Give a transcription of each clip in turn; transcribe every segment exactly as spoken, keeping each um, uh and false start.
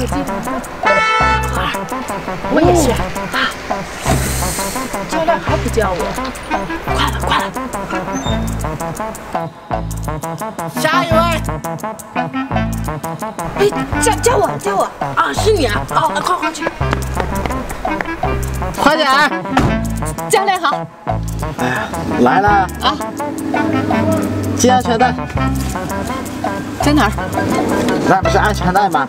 手机。我也是。教练还不叫我，快了快了。 下一位。 哎，叫叫我叫我啊，是你啊！哦，快快去。 快点！ 教练好。 哎呀，来了啊！系安全带。 在哪儿？ 那不是安全带吗？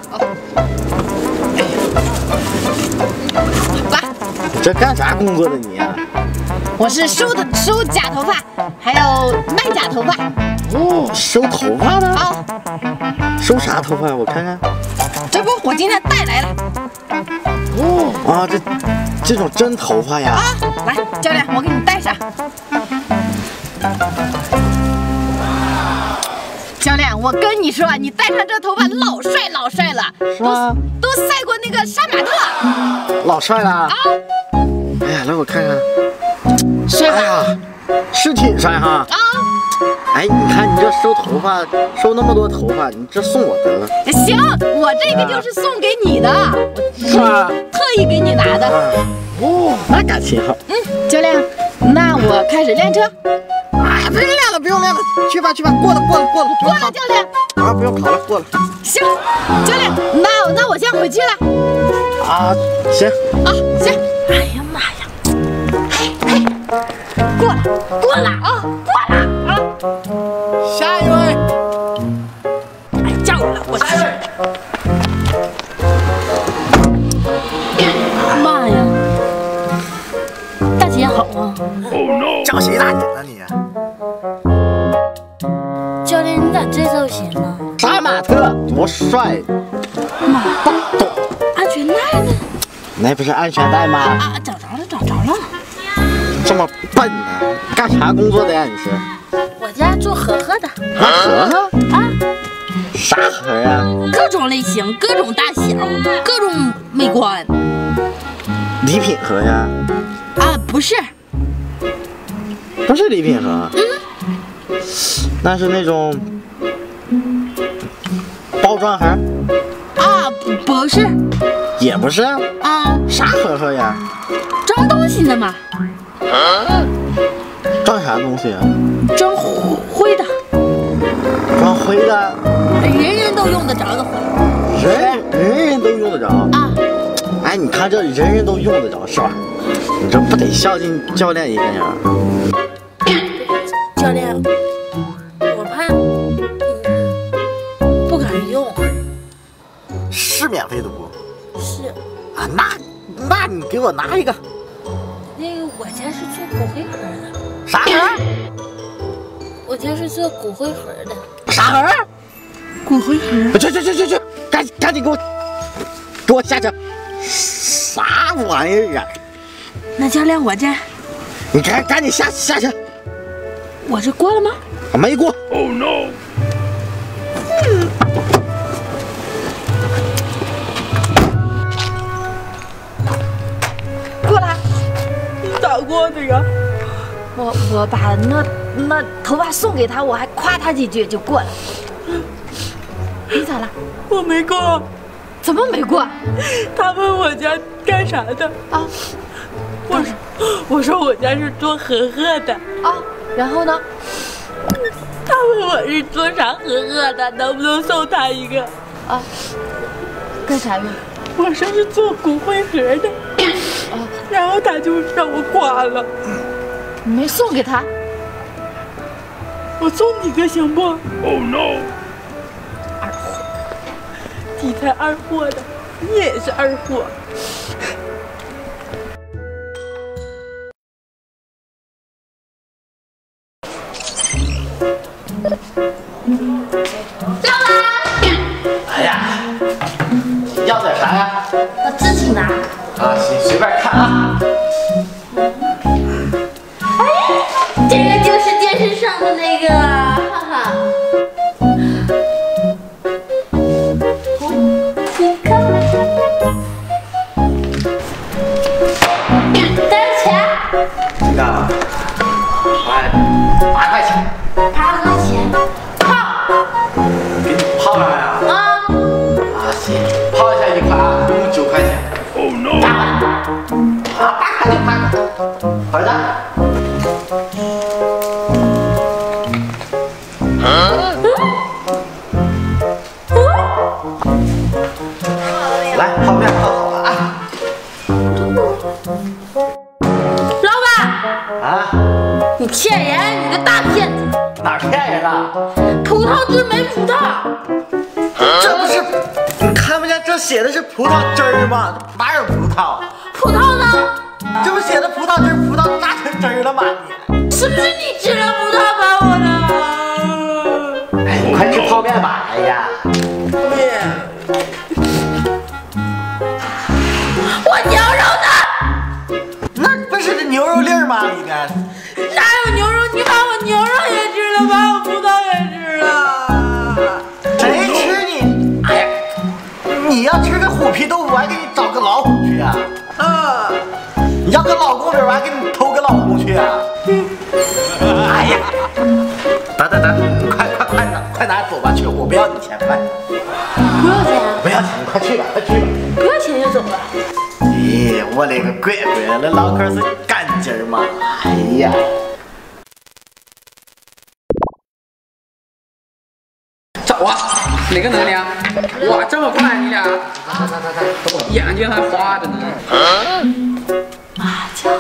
来，这干啥工作的你啊？ 我是收的收假头发，还有卖假头发。 哦，收头发的啊？ 收啥头发？我看看。 这不，我今天带来了。 哦啊，这这种真头发呀！ 啊，来，教练，我给你戴上。教练，我跟你说，你戴上这头发老帅老帅了， 是吗？ 都都赛过那个杀马特。 老帅了啊！哎呀，来我看看， 帅吧？ 哎呀，是挺帅哈。 啊！ 哎，你看你这收头发，收那么多头发，你这送我得了。 行，我这个就是送给你的， 是吧？ 特意给你拿的。 哦，那感情好。 嗯，教练，那我开始练车。 哎，不用练了，不用练了，去吧去吧，过了过了过了， 过了，教练。 啊，不用跑了，过了。 行，教练，那那我先回去了。 啊，行。 啊，行。哎呀妈呀！嘿嘿，过了，过了啊，过了啊。 下一位。 哎，叫我了，我去。妈呀！大姐好啊。 叫谁大姐呢你？ 教练，你咋这造型呢？ 杀马特多帅！ 妈， 懂。 安全带呢？ 那不是安全带吗？ 啊，找着了，找着了。 这么笨呢？干啥工作的呀？你是？ 我家做盒盒的。 盒盒啊？ 啥盒呀？ 各种类型，各种大小，各种美观。 礼品盒呀？ 啊，不是。 不是礼品盒。嗯。那是那种包装盒。 啊，不不是。 也不是。 啊。 啥盒盒呀？ 装东西的嘛。 啊？装啥东西啊？ 装灰的。 装灰的？ 人人都用得着的灰。 人人人都用得着啊？ 哎，你看这人人都用得着是吧？你这不得孝敬教练一个呀？ 教练，我怕嗯不敢用。 是免费的不？ 是。 啊，那那你给我拿一个。 那个我家是做骨灰盒的。 啥盒？ 我家是做骨灰盒的。 啥盒？ 骨灰盒。 去去去去去，赶赶紧给我给我下去！啥玩意儿啊？ 那教练，我这你赶赶紧下下去！ 我这过了吗？ 没过。 Oh no！ 嗯。 过来。你咋过的呀？我我把那那头发送给他，我还夸他几句就过了。你咋了？ 我没过。 怎么没过？ 他问我家干啥的啊？ 我说我说我家是做盒盒的啊。然后呢？ 他问我是做啥盒盒的，能不能送他一个？ 啊？干啥用？ 我说是做骨灰盒的。 啊。 然后他就让我刮了。 你没送给他？ 我送你个行不 ？Oh no！ 二货，你才二货的，你也是二货。 到啦！ 哎呀，要点啥呀？ 我自己拿。 啊，行，随便看啊。 哎，这个就是电视上的那个，哈哈。你看，多少钱？ 这个，哎，八块钱。 八块钱，泡。 给你泡上呀？ 啊。 啊，行，泡一下一块。 儿子。来，泡面泡好了啊！ 老板啊， 你骗人，你个大骗子！ 哪儿骗人了？ 葡萄汁没葡萄。 这不是你看不见这写的是葡萄汁儿吗？哪有葡萄？ 葡萄呢？ 这不写的葡萄汁儿，葡萄榨成汁儿了吗？你是不是你吃了葡萄把我的？ 哎，你快吃泡面吧！哎呀， 我牛肉呢？ 那不是牛肉粒儿吗？里面哪有牛肉？你把我牛肉也吃了，把我葡萄也吃了。 谁吃你？哎呀，你要吃个虎皮豆腐，我还给你找个老虎去啊！啊，你要个老公，我还给你偷个老公去啊！哎呀，等等等，快快快拿快拿走吧，去，我不要你钱，快！ 不要钱？ 不要钱，你快去吧，快去吧！ 不要钱就走了。 咦，我勒个乖乖，那老可是干劲儿嘛！哎呀！ 走啊！哪个能量？哇，这么快你俩？眼睛还花着呢。 麻将。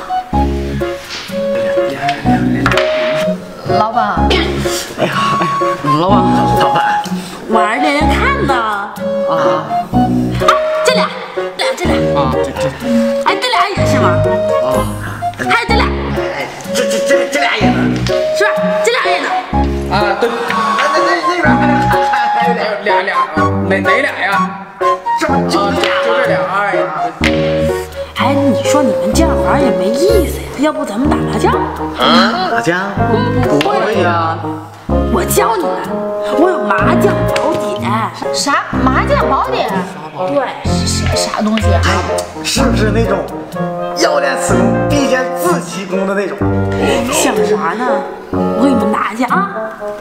老板， 哎呀，老板，老板， 玩给人看呢。 啊。 哎，这俩，这俩，这俩。 啊，这这。 哎，这俩也是吗？ 哦。 还有这俩。 哎，这这这这俩也能， 是吧？这俩也能。 啊，对。 啊，那那那边还还还还有俩俩俩啊，哪哪俩呀？ 这不就啊， 俩就这俩，哎呀。 哎，你说你们这样玩也没意思呀，要不咱们打麻将？ 麻将？不会呀。 我教你们，我有麻将宝典。 啥麻将宝典？ 对， 是啥啥东西？ 是不是那种要练此功必先自其功的那种？ 想啥呢？我给你们拿去啊！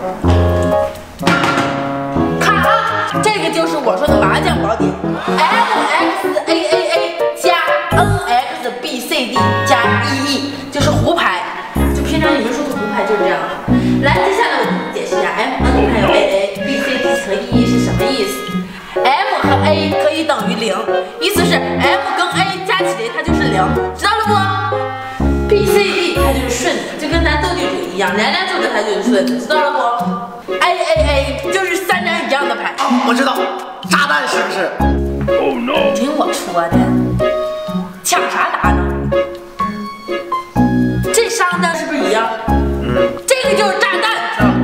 看啊，这个就是我说的麻将宝典 ，M X A A A 加 N X B C D 加 E E， 就是胡牌。就平常你们说的胡牌就是这样的。来，接下来我给你解释一下 M N 还有 A A，B C D 和 E E 是什么意思 ？M 和 A 可以等于零，意思是 M 跟 A 加起来它就是零，知道了不 ？B C D 它就是顺的，就跟咱斗地主一样，两张坐着它就是顺的，知道了不 ？A A A 就是三张一样的牌。 哦，我知道，炸弹是不是 ？Oh no！ 听我说的，抢啥答呢？这三张是不是一样？嗯，这个就是炸弹，知道吗？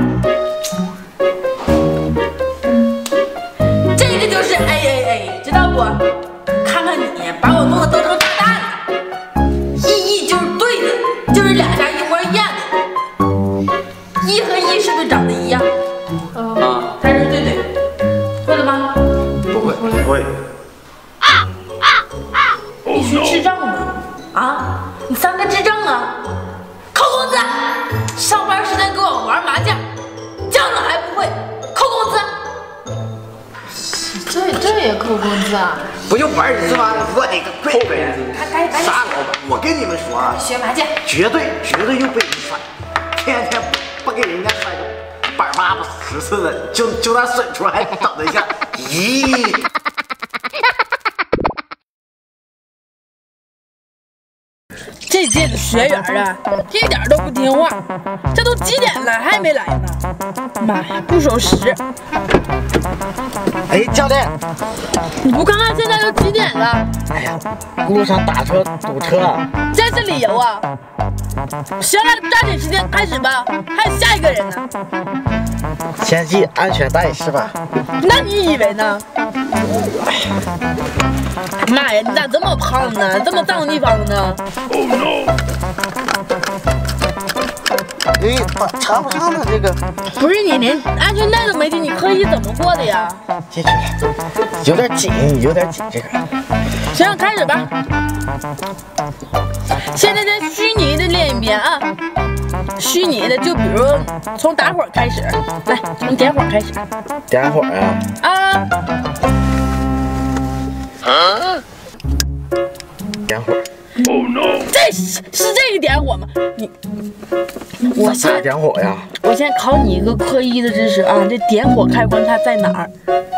这个就是 A A A， 知道不？看看你把我弄得都成炸弹了。E E 就是对的，就是两家一模一样的。一和一是不是长得一样？ 啊， 它是对对，会了吗？ 不会。 不会。 你是智障吗？啊，你三个智障啊！扣工资！上班时间给我玩麻将，这样的还不会，扣工资！ 这这也扣工资啊？ 不就玩一次吗？我的个乖乖！ 赶赶紧赶紧啥老板？我跟你们说啊， 学麻将， 绝对绝对又被你甩，天天不给人家甩个板八不十次的，就就那损出还等着一下，咦！ 这届的学员啊，一点都不听话，这都几点了还没来呢？妈呀，不守时！ 哎，教练， 你不看看现在都几点了？ 哎呀，路上打车堵车， 这是理由啊！行了，抓紧时间开始吧，还有下一个人呢。 先系安全带是吧？ 那你以为呢？哎呀，妈呀，你咋这么胖呢？这么脏地方呢？ Oh no！ 哎，插不上了这个。 不是你连安全带都没系，你科一怎么过的呀？ 进去了，有点紧，有点紧这个。 行，开始吧。现在再虚拟的练一遍啊，虚拟的就比如从打火开始，来，从点火开始。 点火啊！ 啊！ 点火。 Oh no！ 这这是是这个点火吗？你，我先点火呀！ 我先考你一个科一的知识啊，这点火开关它在哪儿？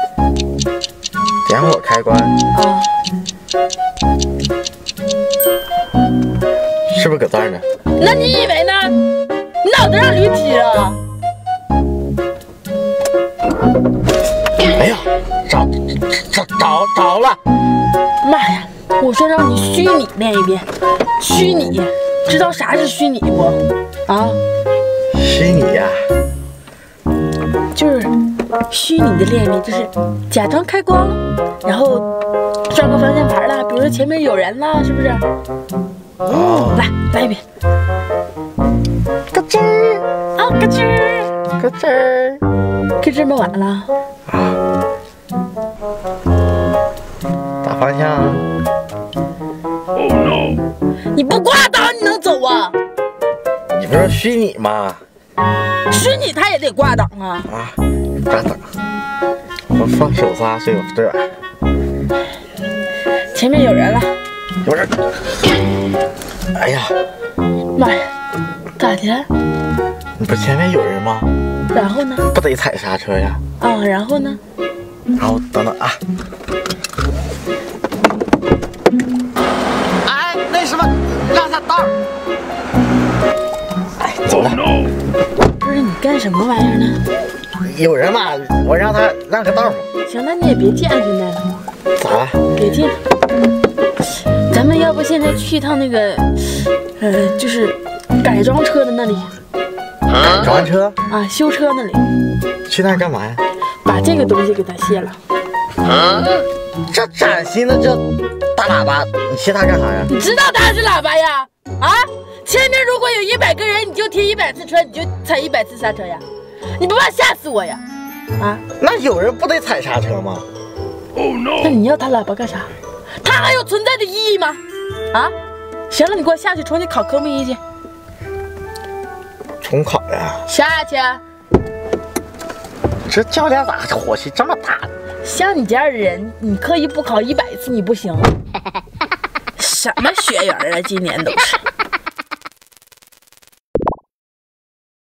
点火开关啊， 是不是搁这儿呢？ 那你以为呢？你脑子让驴踢啊？ 哎呀，找找找着了！ 妈呀！我说让你虚拟练一遍，虚拟，知道啥是虚拟不？啊？ 虚拟呀， 就是虚拟的练一遍，就是假装开光，然后转个方向盘啦，比如说前面有人啦，是不是？ 哦， 来来一遍， 咯吱儿啊，咯吱儿， 咯吱儿， 咯吱么完了？ 啊，打方向。 你不挂档你能走啊？ 你不是虚拟吗？ 虚拟它也得挂档啊。 啊，挂档。我放手刹所以我对吧？ 前面有人了。 有人。哎呀， 妈呀，咋的了？ 你不前面有人吗？ 然后呢？ 不得踩刹车呀。 啊，然后呢？ 然后等等啊。哎，那什么，让他道。哎，走了。 不是你干什么玩意儿呢？ 有人嘛，我让他让个道嘛。 行，那你也别进安全带了。 咋了？ 别进。咱们要不现在去一趟那个，呃，就是改装车的那里。 改装车？ 啊，修车那里。 去那儿干嘛呀？ 把这个东西给它卸了。 啊？这崭新的这大喇叭，你卸它干啥呀？ 你知道它是喇叭呀？啊？前面如果有一百个人，你就贴一百次车，你就踩一百次刹车呀？你不怕吓死我呀？啊？ 那有人不得踩刹车吗？ Oh no！ 那你要它喇叭干啥？它还有存在的意义吗？啊？行了，你给我下去重新考科目一去。 重考呀？ 下去。 这教练咋火气这么大呢？ 像你这样的人，你刻意不考一百次你不行。什么学员啊，今年都是。